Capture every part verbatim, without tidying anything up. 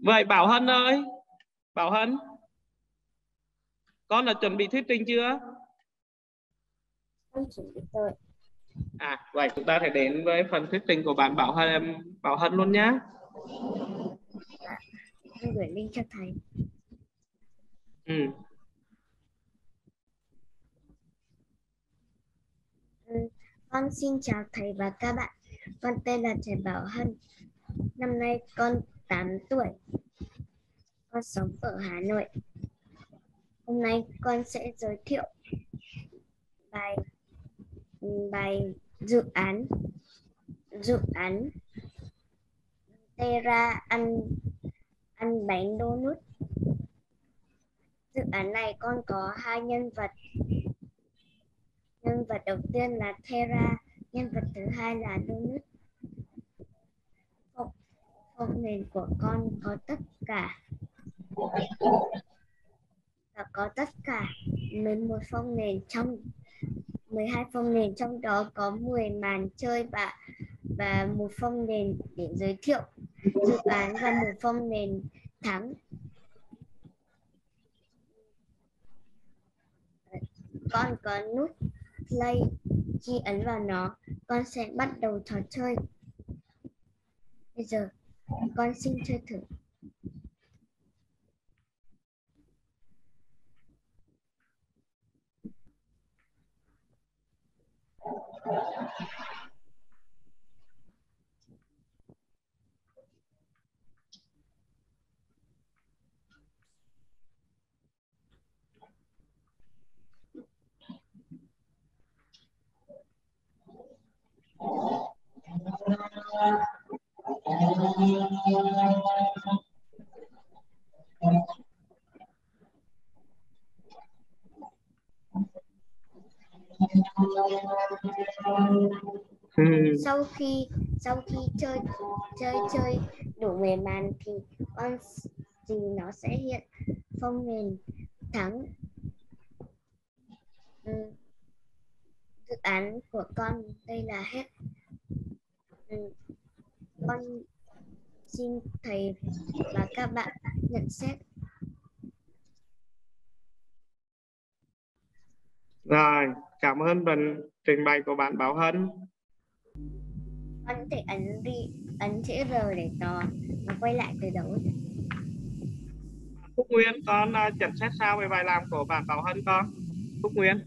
Vậy Bảo Hân ơi, Bảo Hân, con đã chuẩn bị thuyết trình chưa? Con chuẩn bị rồi. À, vậy chúng ta sẽ đến với phần thuyết trình của bạn Bảo Hân, Bảo Hân luôn nhé. À, con gửi link cho thầy. Ừ. Ừ, con xin chào thầy và các bạn. Con tên là Trần Bảo Hân. Năm nay con tám tuổi. Con sống ở Hà Nội. Hôm nay con sẽ giới thiệu bài bài dự án dự án Terra ăn ăn bánh donut. Dự án này con có hai nhân vật. Nhân vật đầu tiên là Terra, nhân vật thứ hai là donut. Phông, phông nền của con có tất cả và có tất cả mười một phông nền, trong mười hai phông nền, trong đó có mười màn chơi và và một phông nền để giới thiệu dự án và một phông nền thắng. Con có nút play, khi ấn vào nó con sẽ bắt đầu trò chơi. Bây giờ con xin chơi thử. Ừ. Sau khi sau khi chơi chơi chơi đủ mười màn thì con thì nó sẽ hiện phông nền thắng. Ừ. Dự án của con đây là hết. Ừ. Con xin thầy và các bạn nhận xét. Rồi, cảm ơn phần trình bày của bạn Bảo Hân. Con có thể ấn đi ấn chữ R để nó nó quay lại từ đầu. Phúc Nguyên, con uh, nhận xét sao về bài làm của bạn Bảo Hân con? Phúc Nguyên.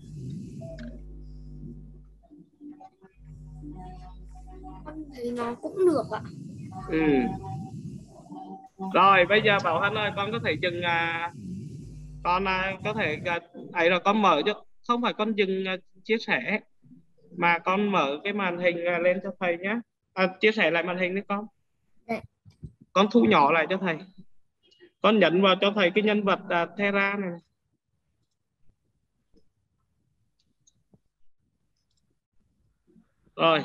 Con thấy nó cũng được ạ. Ừ. Rồi, bây giờ Bảo Hân ơi, con có thể dừng uh, con uh, có thể uh, ấy là con mở chứ không phải con dừng uh, chia sẻ mà con mở cái màn hình uh, lên cho thầy nhé. À, chia sẻ lại màn hình đi con. Đây. Con thu nhỏ lại cho thầy. Con nhấn vào cho thầy cái nhân vật uh, Terra này. Rồi.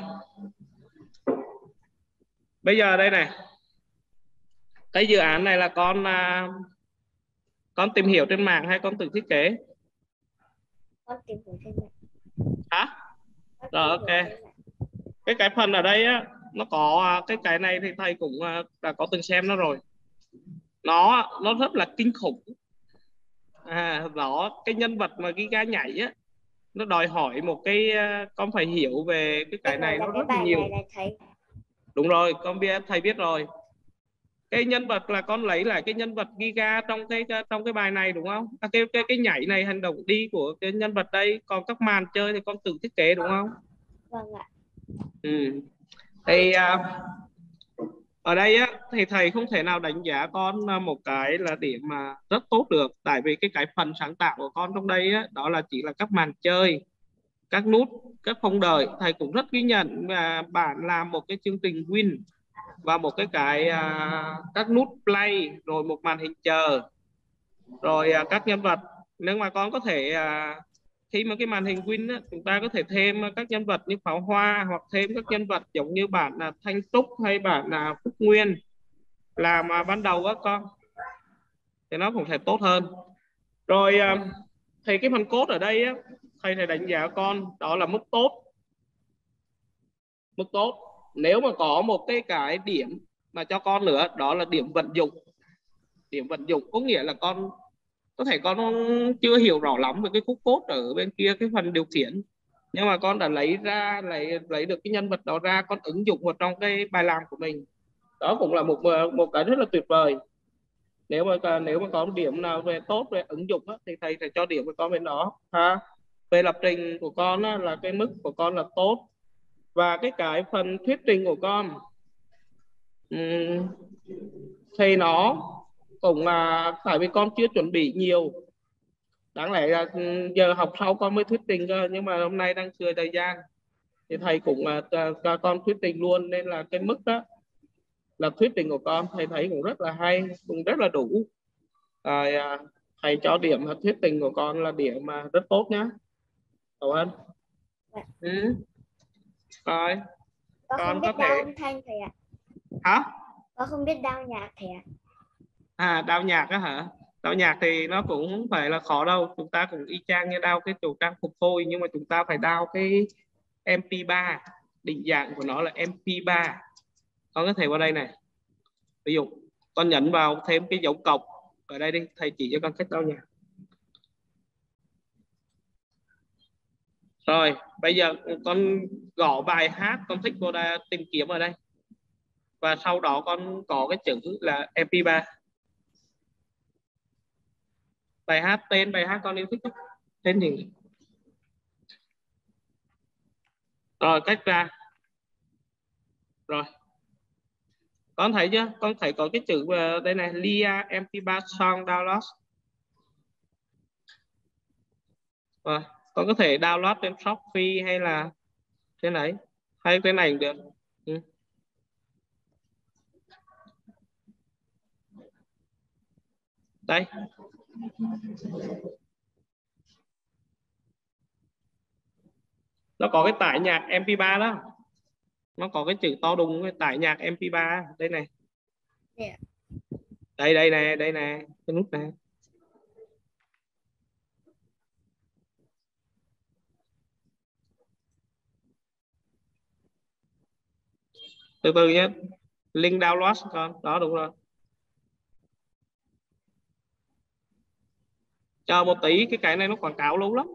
Bây giờ đây này. Cái dự án này là con uh, con tìm hiểu trên mạng hay con tự thiết kế? Con tìm hiểu trên mạng. Hả? Rồi, ok. Cái cái phần ở đây á, nó có cái cái này thì thầy cũng uh, đã có từng xem nó rồi. Nó nó rất là kinh khủng. À, đó cái nhân vật mà Giga nhảy á, nó đòi hỏi một cái uh, con phải hiểu về cái cái này nó Cái rất là bài nhiều. này là thầy. Đúng rồi, con biết, thầy biết rồi. Cái nhân vật là con lấy lại cái nhân vật Giga trong cái trong cái bài này đúng không? À, cái cái cái nhảy này, hành động đi của cái nhân vật đây, còn các màn chơi thì con tự thiết kế đúng không? Vâng ạ. Ừ. Thì uh, ở đây á thì thầy không thể nào đánh giá con một cái là điểm mà rất tốt được, tại vì cái cái phần sáng tạo của con trong đây á, đó là chỉ là các màn chơi, các nút, các phong đời. Thầy cũng rất ghi nhận và bạn làm một cái chương trình win và một cái cái uh, các nút play, rồi một màn hình chờ, rồi uh, các nhân vật. Nếu mà con có thể uh, khi mà cái màn hình win á, chúng ta có thể thêm các nhân vật như pháo hoa, hoặc thêm các nhân vật giống như bản là Thanh Túc hay bản là Phúc Nguyên làm uh, ban đầu á con, thì nó cũng sẽ tốt hơn. Rồi uh, thì cái phần code ở đây á, thầy thầy đánh giá con đó là mức tốt. Mức tốt. Nếu mà có một cái cái điểm mà cho con nữa, đó là điểm vận dụng. điểm vận dụng có nghĩa là con có thể con chưa hiểu rõ lắm về cái khúc code ở bên kia, cái phần điều khiển, nhưng mà con đã lấy ra lấy lấy được cái nhân vật đó ra, con ứng dụng vào trong cái bài làm của mình. Đó cũng là một một cái rất là tuyệt vời. Nếu mà nếu mà có điểm nào về tốt về ứng dụng á, thì thầy sẽ cho điểm với con bên đó ha. Về lập trình của con á, là cái mức của con là tốt, và cái cái phần thuyết trình của con um, thì nó cũng là tại vì con chưa chuẩn bị nhiều, đáng lẽ là giờ học sau con mới thuyết trình cơ, nhưng mà hôm nay đang thừa thời gian thì thầy cũng uh, cho con thuyết trình luôn, nên là cái mức đó là thuyết trình của con thầy thấy cũng rất là hay, cũng rất là đủ. Rồi uh, thầy cho điểm thuyết trình của con là điểm mà rất tốt nhá. Cảm ơn. Ừ. Rồi Con con không biết có đao thể âm thanh thầy ạ. hả? Con không biết đao nhạc thầy ạ. À, đao nhạc á hả? Đao nhạc thì nó cũng không phải là khó đâu, chúng ta cũng y chang như đao cái đồ trang phục thôi, nhưng mà chúng ta phải đao cái em pê ba, định dạng của nó là em pê ba. Con có thể vào đây này, ví dụ con nhấn vào thêm cái dấu cộng ở đây đi, thầy chỉ cho con cách đao nhạc. Rồi bây giờ con gõ bài hát con thích vô đây, tìm kiếm ở đây, và sau đó con có cái chữ là em pê ba. Bài hát, tên bài hát con yêu thích, tên gì? Rồi cách ra. Rồi con thấy chưa, con thấy có cái chữ đây này, Lia em pê ba song download. Rồi con có thể download trên Shopee hay là trên này, hay cái này cũng được. Ừ. Đây nó có cái tải nhạc em pê ba đó, nó có cái chữ to đùng cái tải nhạc em pê ba đây này. Yeah. Đây đây này, đây này cái nút này. Từ từ nhé, link download con đó, đúng rồi. Chờ một tí, cái cái này nó quảng cáo lâu lắm.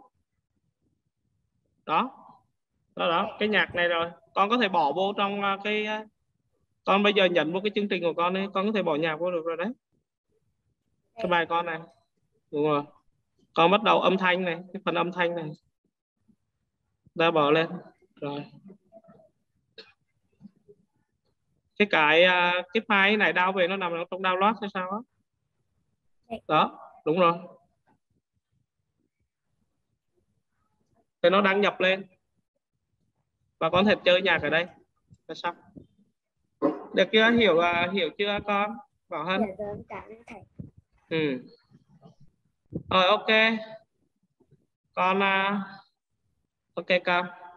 Đó đó đó, cái nhạc này rồi con có thể bỏ vô trong cái, con bây giờ nhận vô cái chương trình của con ấy, con có thể bỏ nhạc vô được rồi đấy. Cái bài con này, đúng rồi. Con bắt đầu âm thanh này, cái phần âm thanh này ta bỏ lên rồi. Cái cái cái file này download về nó nằm trong download hay sao đó. Đó đúng rồi, thì nó đang nhập lên và con thể chơi nhạc ở đây là xong. Được chưa, hiểu là hiểu chưa con Bảo Hân? Dạ rồi, cảm ơn thầy. Ừ. Rồi ok con uh, ok con